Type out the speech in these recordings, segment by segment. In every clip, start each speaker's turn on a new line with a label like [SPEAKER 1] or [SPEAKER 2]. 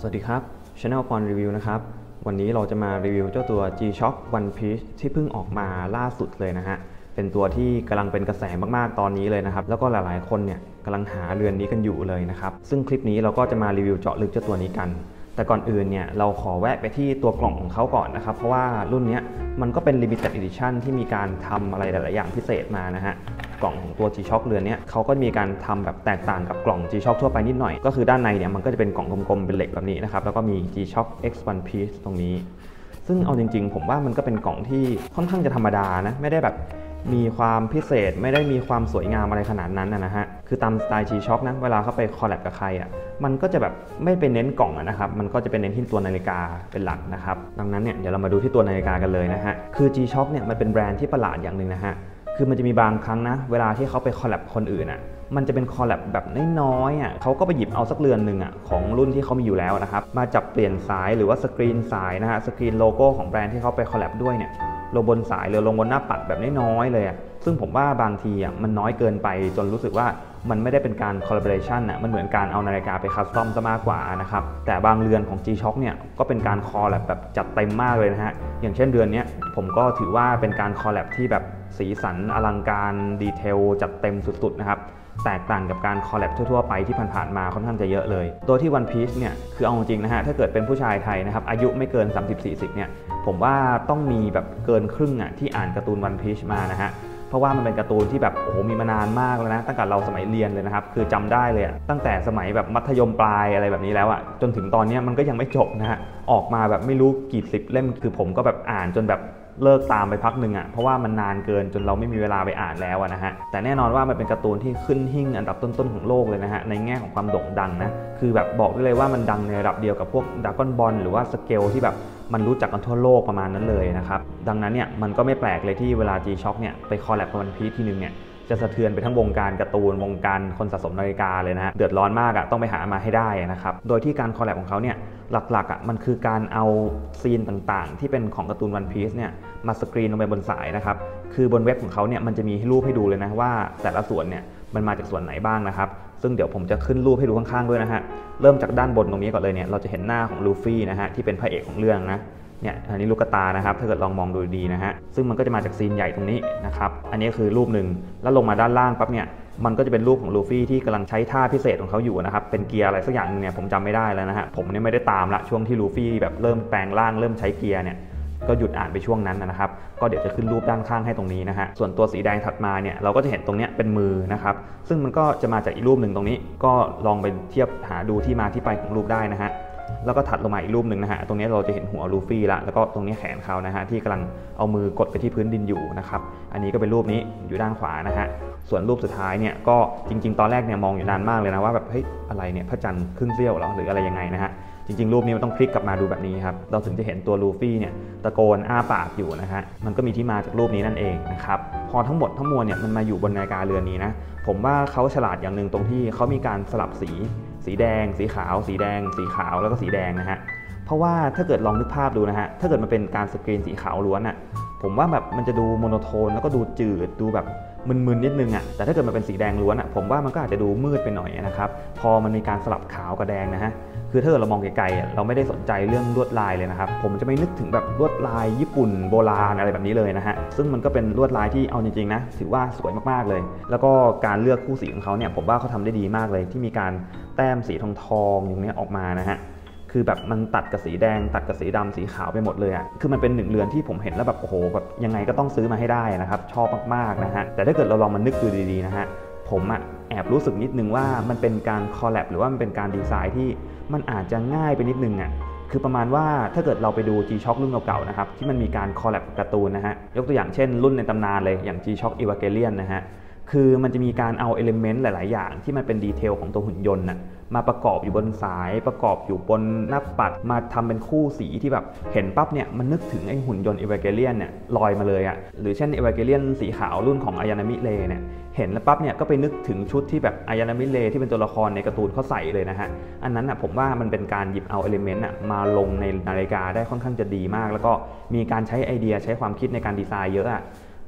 [SPEAKER 1] สวัสดีครับ Channel ปอนรีวิวนะครับวันนี้เราจะมารีวิวเจ้าตัว G-Shock One Piece ที่เพิ่งออกมาล่าสุดเลยนะฮะเป็นตัวที่กำลังเป็นกระแสมากๆตอนนี้เลยนะครับแล้วก็หลายๆคนเนี่ยกำลังหาเรือนนี้กันอยู่เลยนะครับซึ่งคลิปนี้เราก็จะมารีวิวเจาะลึกเจ้าตัวนี้กันแต่ก่อนอื่นเนี่ยเราขอแวะไปที่ตัวกล่องของเขาก่อนนะครับเพราะว่ารุ่นนี้มันก็เป็น Limited Edition ที่มีการทำอะไรหลายๆอย่างพิเศษมานะฮะกล่องของตัว G-Shock เรือนนี้เขาก็มีการทำแบบแตกต่างกับกล่อง G-Shock ทั่วไปนิดหน่อยก็คือด้านในเนี่ยมันก็จะเป็นกล่องกลมๆเป็นเหล็กแบบนี้นะครับแล้วก็มี G-Shock X One Piece ตรงนี้ซึ่งเอาจริงๆผมว่ามันก็เป็นกล่องที่ค่อนข้างจะธรรมดานะไม่ได้แบบมีความพิเศษไม่ได้มีความสวยงามอะไรขนาดนั้นนะฮะคือตามสไตล์ G-Shock นะเวลาเขาไปคอลแลบกับใครอ่ะมันก็จะแบบไม่ไปเน้นกล่องนะครับมันก็จะเป็นเน้นที่ตัวนาฬิกาเป็นหลักนะครับดังนั้นเนี่ยเดี๋ยวเรามาดูที่ตัวนาฬิกากันเลยนะฮะคือ G-Shock เนี่ยมันเป็นแบรนด์ที่ประหลาดอย่างหนึ่งนะฮะคือมันจะมีบางครั้งนะเวลาที่เขาไปคอลแลบคนอื่นอ่ะมันจะเป็นคอลแลบแบบน้อยๆอ่ะเขาก็ไปหยิบเอาสักเรือนหนึ่งอ่ะของรุ่นที่เขามีอยู่แล้วนะครับมาจับเปลี่ยนสายหรือว่าสกรีนสายนะฮะสกรีนโลโก้ของแบรนด์ที่เขาไปคอลแลบด้วยเนี่ยลงบนสายหรือลงบนหน้าปัดแบบน้อยๆเลยอ่ะซึ่งผมว่าบางทีอ่ะมันน้อยเกินไปจนรู้สึกว่ามันไม่ได้เป็นการคอลลาบอเรชันอ่ะมันเหมือนการเอานาฬิกาไปคัสตอมซะมากกว่านะครับแต่บางเรือนของ G-Shock เนี่ยก็เป็นการคอลแลบแบบจัดเต็มมากเลยนะฮะอย่างเช่นเรือนนี้ผมก็ถือว่าเป็นการคอลแลบที่แบบสีสันอลังการดีเทลจัดเต็มสุดๆนะครับแตกต่างกับการคอลแลบทั่วๆไปที่ผ่านๆมาค่อนข้างจะเยอะเลยโดยที่ One Piece เนี่ยคือเอาจริงนะฮะถ้าเกิดเป็นผู้ชายไทยนะครับอายุไม่เกิน 30-40 เนี่ยผมว่าต้องมีแบบเกินครึ่งอ่ะที่อ่านการ์ตูน One Piece มานะฮะเพราะว่ามันเป็นการ์ตูนที่แบบโอ้โหมีมานานมากแล้วนะตั้งแต่เราสมัยเรียนเลยนะครับคือจำได้เลยตั้งแต่สมัยแบบมัธยมปลายอะไรแบบนี้แล้วอ่ะจนถึงตอนนี้มันก็ยังไม่จบนะฮะออกมาแบบไม่รู้กี่สิบเล่มคือผมก็แบบอ่านจนแบบเลิกตามไปพักหนึ่งอ่ะเพราะว่ามันนานเกินจนเราไม่มีเวลาไปอ่านแล้วนะฮะแต่แน่นอนว่ามันเป็นการ์ตูนที่ขึ้นหิ้งอันดับต้นๆของโลกเลยนะฮะในแง่ของความโด่งดังนะคือแบบบอกได้เลยว่ามันดังในระดับเดียวกับพวกดราก้อนบอลหรือว่าสเกลที่แบบมันรู้จักกันทั่วโลกประมาณนั้นเลยนะครับดังนั้นเนี่ยมันก็ไม่แปลกเลยที่เวลา G-Shock เนี่ยไปคอลแลบกับ One Piece ทีนึงเนี่ยจะสะเทือนไปทั้งวงการการ์ตูนวงการคนสะสมนาฬิกาเลยนะฮะเดือดร้อนมากต้องไปหามาให้ได้นะครับโดยที่การคอลแลบของเขาเนี่ยหลักๆมันคือการเอาซีนต่างๆที่เป็นของการ์ตูน One Piece เนี่ยมาสกรีนลงไปบนสายนะครับคือบนเว็บของเขาเนี่ยมันจะมีรูปให้ดูเลยนะว่าแต่ละส่วนเนี่ยมันมาจากส่วนไหนบ้างนะครับซึ่งเดี๋ยวผมจะขึ้นรูปให้ดูข้างๆด้วยนะฮะเริ่มจากด้านบนตรงนี้ก่อนเลยเนี่ยเราจะเห็นหน้าของลูฟี่นะฮะที่เป็นพระเอกของเรื่องนะเนี่ยอันนี้ลูกตานะครับถ้าเกิดลองมองดูดีนะฮะซึ่งมันก็จะมาจากซีนใหญ่ตรงนี้นะครับอันนี้คือรูปหนึ่งแล้วลงมาด้านล่างปั๊บเนี่ยมันก็จะเป็นรูปของลูฟี่ที่กำลังใช้ท่าพิเศษของเขาอยู่นะครับเป็นเกียร์อะไรสักอย่างนึงเนี่ยผมจำไม่ได้แล้วนะฮะผมเนี่ยไม่ได้ตามละช่วงที่ลูฟี่แบบเริ่มแปลงร่างเริ่มใช้เกียร์เนี่ยก็หยุดอ่านไปช่วงนั้นนะครับก็เดี๋ยวจะขึ้นรูปด้านข้างให้ตรงนี้นะฮะส่วนตัวสีแดงถัดมาเนี่ยเราก็จะเห็นตรงนี้เป็นมือนะครับซึ่งมันก็จะมาจากอีกรูปหนึ่งตรงนี้ก็ลองไปเทียบหาดูที่มาที่ไปของรูปได้นะฮะแล้วก็ถัดลงมาอีกรูปหนึ่งนะฮะตรงนี้เราจะเห็นหัวลูฟี่ละแล้วก็ตรงนี้แขนเขานะฮะที่กำลังเอามือกดไปที่พื้นดินอยู่นะครับอันนี้ก็เป็นรูปนี้อยู่ด้านขวานะฮะส่วนรูปสุดท้ายเนี่ยก็จริงๆตอนแรกเนี่ยมองอยู่นานมากเลยนะว่าแบบเฮ้ยอะไรเนี่ยพระจันทร์ครึ่งเสี้ยวเหรอหรืออะไรยังไงนะฮะจริงๆรูปนี้มันต้องพลิกกลับมาดูแบบนี้ครับเราถึงจะเห็นตัวลูฟี่เนี่ยตะโกนอ้าปากอยู่นะฮะมันก็มีที่มาจากรูปนี้นั่นเองนะครับพอทั้งหมดทั้งมวลเนี่ยมันมาอยู่บนนาฬิกาเรือนนี้นะผมว่าเขาฉลาดอย่างหนึ่งตรงที่เขามีการสลับสีแดงสีขาวสีแดงสีขาวแล้วก็สีแดงนะฮะเพราะว่าถ้าเกิดลองนึกภาพดูนะฮะถ้าเกิดมันเป็นการสกรีนสีขาวล้วนอ่ะผมว่าแบบมันจะดูโมโนโทนแล้วก็ดูจืดดูแบบมึนๆนิดนึงอ่ะแต่ถ้าเกิดมันเป็นสีแดงล้วนอ่ะผมว่ามันก็อาจจะดูมืดไปหน่อยนะครับพอมันมีการสลับขาวกับแดงนะฮะคือถ้าเกิดเรามองไกลๆเราไม่ได้สนใจเรื่องลวดลายเลยนะครับผมจะไม่นึกถึงแบบลวดลายญี่ปุ่นโบราณอะไรแบบนี้เลยนะฮะซึ่งมันก็เป็นลวดลายที่เอาจริงๆนะถือว่าสวยมากๆเลยแล้วก็การเลือกคู่สีของเขาเนี่ยผมว่าเขาทำได้ดีมากเลยที่มีการแต้มสีทองอย่างนี้ออกมานะฮะคือแบบมันตัดกับสีแดงตัดกับสีดำสีขาวไปหมดเลยอ่ะคือมันเป็นหนึ่งเรือนที่ผมเห็นแล้วแบบโอ้โหแบบยังไงก็ต้องซื้อมาให้ได้นะครับชอบมากๆนะฮะแต่ถ้าเกิดเราลองมานึกดูดีๆนะฮะผมแอบรู้สึกนิดนึงว่ามันเป็นการคอลแลบหรือว่ามันเป็นการดีไซน์ที่มันอาจจะง่ายไปนิดนึงคือประมาณว่าถ้าเกิดเราไปดู G-Shock รุ่นเก่าๆนะครับที่มันมีการคอลแลบการ์ตูนนะฮะยกตัวอย่างเช่นรุ่นในตำนานเลยอย่าง G-Shock Evangelion นะฮะคือมันจะมีการเอาเอลิเมนต์หลายๆอย่างที่มันเป็นดีเทลของตัวหุ่นยนต์มาประกอบอยู่บนสายประกอบอยู่บนหน้าปัดมาทำเป็นคู่สีที่แบบเห็นปั๊บเนี่ยมันนึกถึงไอ้หุ่นยนต์เอเวอร์เกเลียนเนี่ยลอยมาเลยหรือเช่นเอเวอร์เกเลียนสีขาวรุ่นของอายานามิเลเนี่ยเห็นแล้วปั๊บเนี่ยก็ไปนึกถึงชุดที่แบบอายานามิเลที่เป็นตัวละครในการ์ตูนเขาใส่เลยนะฮะอันนั้นผมว่ามันเป็นการหยิบเอาเอลิเมนต์มาลงในนาฬิกาได้ค่อนข้างจะดีมากแล้วก็มีการใช้ไอเดียใช้ความคิดในการดีไซน์เยอะแต่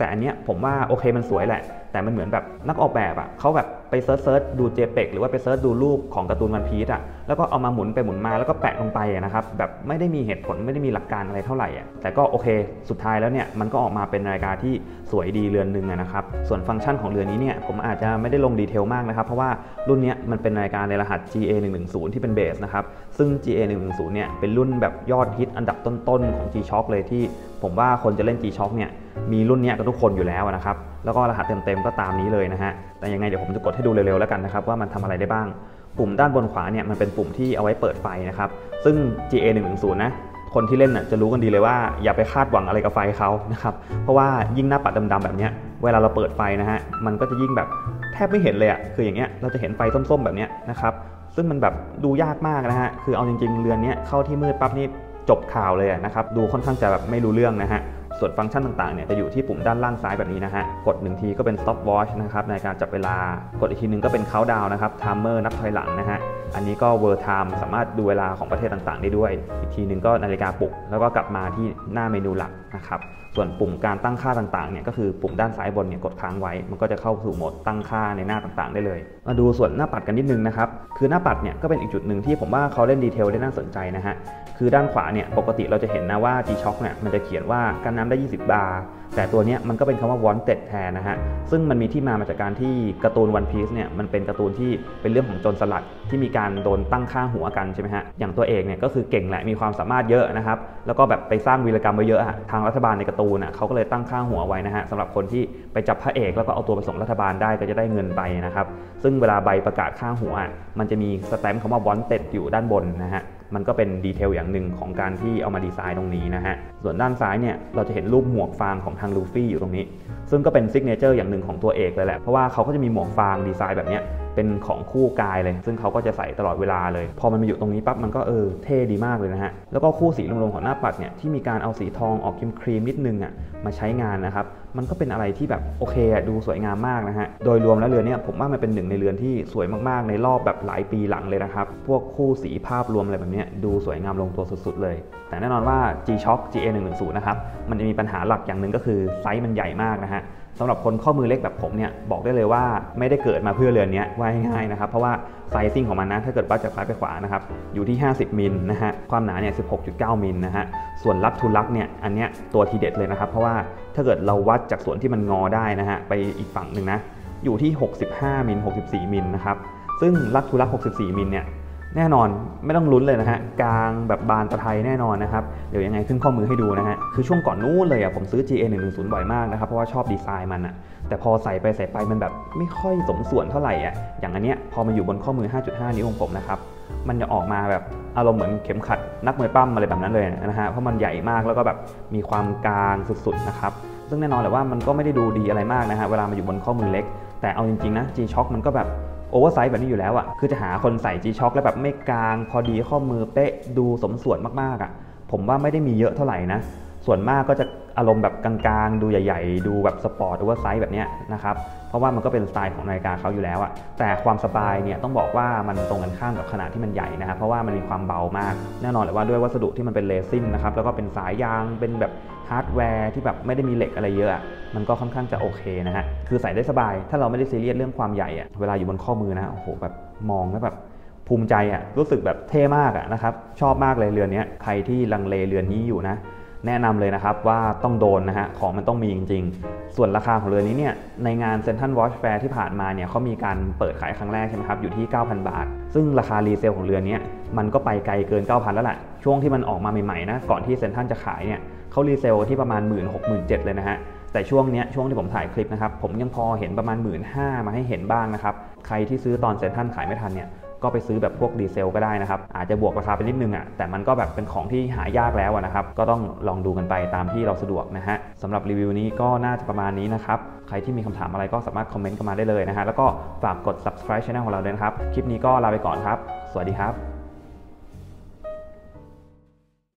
[SPEAKER 1] แต่อันเนี้ยผมว่าโอเคมันสวยแหละแต่มันเหมือนแบบนักออกแบบอ่ะเขาแบบไปเซิร์ชดู JPEG หรือว่าไปเซิร์ชดูรูปของการ์ตูนวันพีซอ่ะแล้วก็เอามาหมุนไปหมุนมาแล้วก็แปะลงไปนะครับแบบไม่ได้มีเหตุผลไม่ได้มีหลักการอะไรเท่าไหร่อ่ะแต่ก็โอเคสุดท้ายแล้วเนี่ยมันก็ออกมาเป็นนาฬิกาที่สวยดีเรือนนึงนะครับส่วนฟังก์ชันของเรือนนี้เนี่ยผมอาจจะไม่ได้ลงดีเทลมากนะครับเพราะว่ารุ่นนี้มันเป็นนาฬิกาในรหัส GA110 ที่เป็นเบสนะครับซึ่ง GA110 เนี่ยเป็นรุ่นแบบยอดฮิตอันดับต้นๆของ G-Shock เลยที่ผมว่าคนจะเล่น G-Shock เนี่ยมีรุ่นนี้กันทุกคนอยู่แล้วนะครับแล้วก็รหัสเต็มๆก็ตามนี้เลยนะฮะแต่ยังไงเดี๋ยวผมจะกดให้ดูเร็วๆแล้วกันนะครับว่ามันทำอะไรได้บ้างปุ่มด้านบนขวาเนี่ยมันเป็นปุ่มที่เอาไว้เปิดไฟนะครับซึ่ง GA110 นะคนที่เล่นน่ะจะรู้กันดีเลยว่าอย่าไปคาดหวังอะไรกับไฟเขานะครับเพราะว่ายิ่งหน้าปัดดำๆแบบนี้เวลาเราเปิดไฟนะฮะมันก็จะยิ่งแบบแทบไม่เห็นเลยอ่ะคืออย่างเงี้ยเราจะเห็นไฟส้มๆแบบนี้นะครับซึ่งมันแบบดูยากมากนะฮะคือเอาจริงๆเรือนนี้เข้าที่มืดปั๊บนี่จบข่าวเลยนะครับดูค่อนข้างจะแบบไม่รู้เรื่องนะฮะส่วนฟังก์ชันต่างๆเนี่ยจะอยู่ที่ปุ่มด้านล่างซ้ายแบบนี้นะฮะกด1ทีก็เป็น stop watch นะครับในการจับเวลากดอีกทีนึงก็เป็น countdown นะครับ timer นับถอยหลังนะฮะอันนี้ก็ world time สามารถดูเวลาของประเทศต่างๆได้ด้วยอีกทีนึงก็นาฬิกาปลุกแล้วก็กลับมาที่หน้าเมนูหลักนะครับส่วนปุ่มการตั้งค่าต่างๆเนี่ยก็คือปุ่มด้านซ้ายบนเนี่ยกดค้างไว้มันก็จะเข้าสู่โหมดตั้งค่าในหน้าต่างๆได้เลยมาดูส่วนหน้าปัดกันนิดนึงนะครับคือหน้าปัดเนี่ยก็เป็นอีกจุดหนึ่งที่ผมว่าเขาเล่นดีเทลได้น่าสนใจนะฮะคือด้านขวาเนี่ยปกติเราจะเห็นนะว่า G-Shock เนี่ยมันจะเขียนว่ากันน้ำได้20 บาร์แต่ตัวนี้มันก็เป็นคำว่า wanted แทนนะฮะซึ่งมันมีที่มาจากการที่การ์ตูน One Piece เนี่ยมันเป็นการ์ตูนที่เป็นเรื่องของโจรสลัดที่มีการโดนตั้งค่าหัวกันใช่ไหมฮะอย่างตัวเอกเนี่ยก็คือเก่งแหละมีความสามารถเยอะนะครับแล้วก็แบบไปสร้างวีรกรรมไว้เยอะทางรัฐบาลในการ์ตูนเขาก็เลยตั้งค่าหัวไว้นะฮะสำหรับคนที่ไปจับพระเอกแล้วก็เอาตัวไปส่งรัฐบาลได้ก็จะได้เงินไปนะครับซึ่งเวลาใบประกาศค่าหัวมันจะมีสแตมป์คำว่า wanted อยู่ด้านบนนะฮะมันก็เป็นดีเทลอย่างหนึ่งของการที่เอามาดีไซน์ตรงนี้นะฮะส่วนด้านซ้ายเนี่ยเราจะเห็นรูปหมวกฟางของทางลูฟี่อยู่ตรงนี้ซึ่งก็เป็นซิกเนเจอร์อย่างหนึ่งของตัวเอกเลยแหละเพราะว่าเขาก็จะมีหมวกฟางดีไซน์แบบนี้เป็นของคู่กายเลยซึ่งเขาก็จะใส่ตลอดเวลาเลยพอมันมาอยู่ตรงนี้ปั๊บมันก็เท่ดีมากเลยนะฮะแล้วก็คู่สีรวมๆของหน้าปัดเนี่ยที่มีการเอาสีทองออกครีมนิดนึงมาใช้งานนะครับมันก็เป็นอะไรที่แบบโอเคดูสวยงามมากนะฮะโดยรวมแล้วเรือนเนี่ยผมว่ามันเป็นหนึ่งในเรือนที่สวยมากๆในรอบแบบหลายปีหลังเลยนะครับพวกคู่สีภาพรวมอะไรแบบนี้ดูสวยงามลงตัวสุดๆเลยแต่แน่นอนว่า G-Shock GA110 นะครับมันจะมีปัญหาหลักอย่างหนึ่งก็คือไซส์มันใหญ่มากนะฮะสำหรับคนข้อมือเล็กแบบผมเนี่ยบอกได้เลยว่าไม่ได้เกิดมาเพื่อเรือนนี้ว่าง่ายๆนะครับเพราะว่าไซซิ่งของมันนะถ้าเกิดวัดจากซ้ายไปขวานะครับอยู่ที่50มิลนะฮะความหนาเนี่ย 16.9 มิลนะฮะส่วนลักทูลักเนี่ยอันเนี้ยตัวทีเด็ดเลยนะครับเพราะว่าถ้าเกิดเราวัดจากส่วนที่มันงอได้นะฮะไปอีกฝั่งหนึ่งนะอยู่ที่65มิล64มิลนะครับซึ่งลักทูลัก64มิลเนี่ยแน่นอนไม่ต้องลุ้นเลยนะฮะกลางแบบบานตะไทยแน่นอนนะครับเดี๋ยวยังไงขึ้นข้อมือให้ดูนะฮะคือช่วงก่อนนู้นเลยผมซื้อ GA110 บ่อยมากนะครับเพราะว่าชอบดีไซน์มันแต่พอใส่ไปมันแบบไม่ค่อยสมส่วนเท่าไหร่อย่างอันเนี้ยพอมาอยู่บนข้อมือ 5.5 นิ้วของผมนะครับมันจะออกมาแบบอารมณ์เหมือนเข็มขัดนักมวยปั้มอะไรแบบนั้นเลยนะฮะเพราะมันใหญ่มากแล้วก็แบบมีความกลางสุดๆนะครับซึ่งแน่นอนแหละว่ามันก็ไม่ได้ดูดีอะไรมากนะฮะเวลามาอยู่บนข้อมือเล็กแต่เอาจริงๆนะ G-Shock มันก็แบบโอเวอร์ไซส์แบบนี้อยู่แล้วคือจะหาคนใส่ G-Shock แล้วแบบไม่กลางพอดีข้อมือเป๊ะดูสมส่วนมากๆผมว่าไม่ได้มีเยอะเท่าไหร่นะส่วนมากก็จะอารมณ์แบบกลางๆดูใหญ่ๆดูแบบสปอร์ตโอเวอร์ไซส์แบบนี้นะครับเพราะว่ามันก็เป็นสไตล์ของนาฬิกาเขาอยู่แล้วแต่ความสบายเนี่ยต้องบอกว่ามันตรงกันข้ามกับขนาดที่มันใหญ่นะครับเพราะว่ามันมีความเบามากแน่นอนเลยว่าด้วยวัสดุที่มันเป็นเรซินนะครับแล้วก็เป็นสายยางเป็นแบบฮาร์ดแวร์ที่แบบไม่ได้มีเหล็กอะไรเยอะมันก็ค่อนข้างจะโอเคนะฮะคือใส่ได้สบายถ้าเราไม่ได้ซีเรียสเรื่องความใหญ่เวลาอยู่บนข้อมือนะโอ้โหแบบมองแล้วแบบภูมิใจรู้สึกแบบเท่มากนะครับชอบมากเลยเรือนนี้ใครที่ลังเลเรือนนี้อยู่นะแนะนำเลยนะครับว่าต้องโดนนะฮะของมันต้องมีจริงๆส่วนราคาของเรือนนี้เนี่ยในงาน Central Watch Fair ที่ผ่านมาเนี่ยเขามีการเปิดขายครั้งแรกใช่ไหมครับอยู่ที่ 9,000 บาทซึ่งราคารีเซลของเรือนนี้มันก็ไปไกลเกิน 9,000 แล้วแหละช่วงที่มันออกมาใหม่ๆนะก่อนที่เซ็นทรัลจะขายเนี่ยเขารีเซลที่ประมาณ 16,000-17,000 เลยนะฮะแต่ช่วงที่ผมถ่ายคลิปนะครับผมยังพอเห็นประมาณ 15,000 มาให้เห็นบ้างนะครับใครที่ซื้อตอนเซ็นทรัลขายไม่ทันเนี่ยก็ไปซื้อแบบพวกดีเซลก็ได้นะครับอาจจะบวกราคาไปนิดนึงแต่มันก็แบบเป็นของที่หายากแล้วนะครับก็ต้องลองดูกันไปตามที่เราสะดวกนะฮะสำหรับรีวิวนี้ก็น่าจะประมาณนี้นะครับใครที่มีคำถามอะไรก็สามารถคอมเมนต์กันมาได้เลยนะฮะแล้วก็ฝากกด subscribe channel ของเราด้วยนะครับคลิปนี้ก็ลาไปก่อนครับสวัสดีครับ